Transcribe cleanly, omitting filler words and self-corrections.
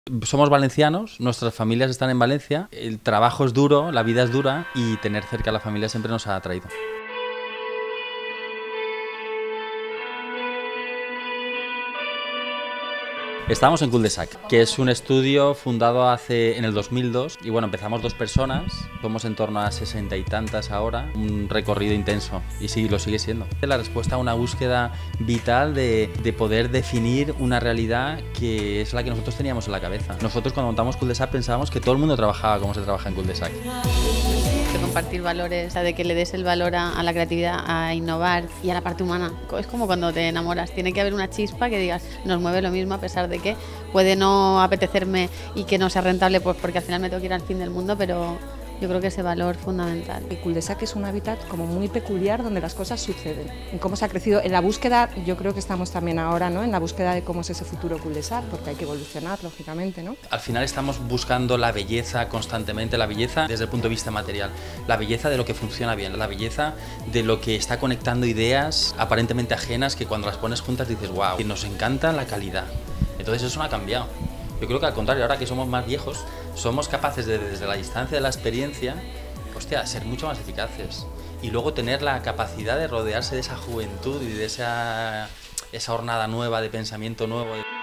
Somos valencianos, nuestras familias están en Valencia, el trabajo es duro, la vida es dura y tener cerca a la familia siempre nos ha atraído. Estamos en Cul-de-sac, que es un estudio fundado en el 2002 y bueno, empezamos 2 personas, somos en torno a 60 y tantas ahora, un recorrido intenso y sí, lo sigue siendo. La respuesta a una búsqueda vital de poder definir una realidad que es la que nosotros teníamos en la cabeza. Nosotros cuando montamos Cul-de-sac pensábamos que todo el mundo trabajaba como se trabaja en Cul-de-sac. De compartir valores, de que le des el valor a la creatividad, a innovar y a la parte humana. Es como cuando te enamoras, tiene que haber una chispa que digas, nos mueve lo mismo a pesar de que puede no apetecerme y que no sea rentable, pues porque al final me tengo que ir al fin del mundo, pero yo creo que ese valor es fundamental. El Cul-de-sac es un hábitat como muy peculiar donde las cosas suceden. En cómo se ha crecido, en la búsqueda, yo creo que estamos también ahora, ¿no?, en la búsqueda de cómo es ese futuro Cul-de-sac, porque hay que evolucionar, lógicamente, ¿no? Al final estamos buscando la belleza constantemente, la belleza desde el punto de vista material, la belleza de lo que funciona bien, la belleza de lo que está conectando ideas aparentemente ajenas que cuando las pones juntas dices, wow, y nos encanta la calidad. Entonces eso no ha cambiado. Yo creo que al contrario, ahora que somos más viejos, somos capaces de, desde la distancia de la experiencia, hostia, ser mucho más eficaces. Y luego tener la capacidad de rodearse de esa juventud y de esa hornada nueva, de pensamiento nuevo.